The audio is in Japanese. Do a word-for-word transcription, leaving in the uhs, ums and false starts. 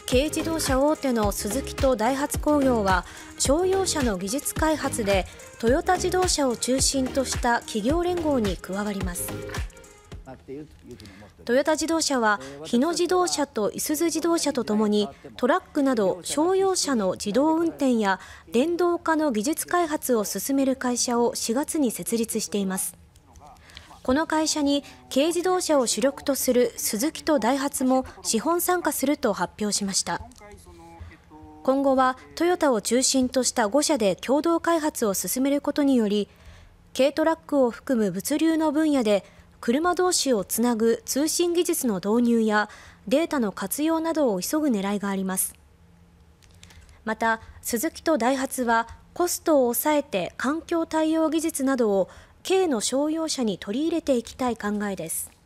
軽自動車大手のスズキとダイハツ工業は商用車の技術開発でトヨタ自動車を中心とした企業連合に加わります。トヨタ自動車は日野自動車といすゞ自動車とともにトラックなど商用車の自動運転や電動化の技術開発を進める会社をしがつに設立しています。この会社に軽自動車を主力とするスズキとダイハツも資本参加すると発表しました。今後はトヨタを中心としたご社で共同開発を進めることにより、軽トラックを含む物流の分野で車同士をつなぐ通信技術の導入やデータの活用などを急ぐ狙いがあります。また、スズキとダイハツはコストを抑えて環境対応技術などを軽の商用車に取り入れていきたい考えです。